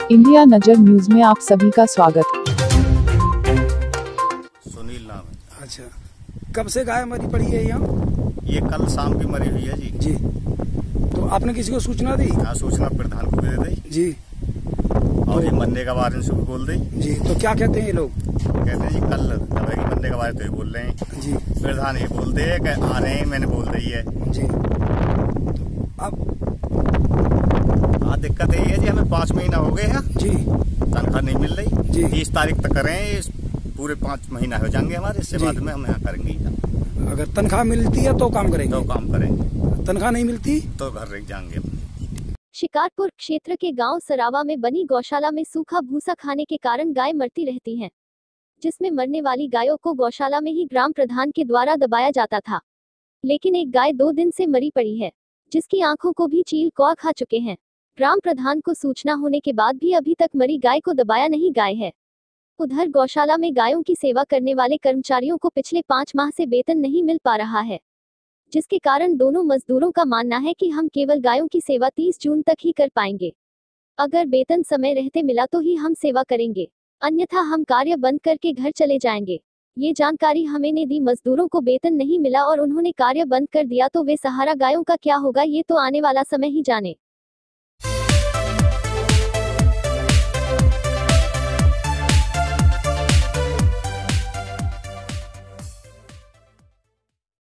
India नजर news में आप सभी का स्वागत। सुनील नाम है। अच्छा, कब से गाय मरी पड़ी है यहाँ? ये कल शाम की मरी हुई है जी। जी, तो आपने किसी को सूचना दी? हाँ, सूचना प्रधान को भी दे दी जी। और ये मरने का बारे से भी बोल दी जी, तो क्या कहते हैं ये लोग? कहते हैं जी कल दवाई की मरने के बारे तो ये बोल रहे हैं जी। प्रधान ये बोल दे कि आ रहे हैं, मैंने बोल दी है जी। अब दिक्कत यही है जी, हमें 5 महीना हो गए हैं जी तनख्वाह नहीं मिल रही जी। 30 तारीख तक करें, पूरे 5 महीना हो जाएंगे हमारे, इससे बाद में हम यहाँ करेंगे। अगर तनख्वाह मिलती है तो काम करेंगे? तो काम करेंगे, तनख्वाह नहीं मिलती तो घर रह जाएंगे। शिकारपुर क्षेत्र के गांव सरावा में बनी गौशाला में सूखा भूसा खाने के कारण गाय मरती रहती हैं, जिसमें मरने वाली गायों को गौशाला में ही ग्राम प्रधान के द्वारा दबाया जाता था। लेकिन एक गाय 2 दिन से मरी पड़ी है, जिसकी आंखों को भी चील कौआ खा चुके हैं। ग्राम प्रधान को सूचना होने के बाद भी अभी तक मरी गाय को दबाया नहीं गया है। उधर गौशाला में गायों की सेवा करने वाले कर्मचारियों को पिछले 5 माह से वेतन नहीं मिल पा रहा है, जिसके कारण दोनों मजदूरों का मानना है कि हम केवल गायों की सेवा 30 जून तक ही कर पाएंगे। अगर वेतन समय रहते मिला तो ही हम सेवा करेंगे, अन्यथा हम कार्य बंद करके घर चले जाएंगे। ये जानकारी हमें ने दी। मजदूरों को वेतन नहीं मिला और उन्होंने कार्य बंद कर दिया तो वे सहारा गायों का क्या होगा, ये तो आने वाला समय ही जाने।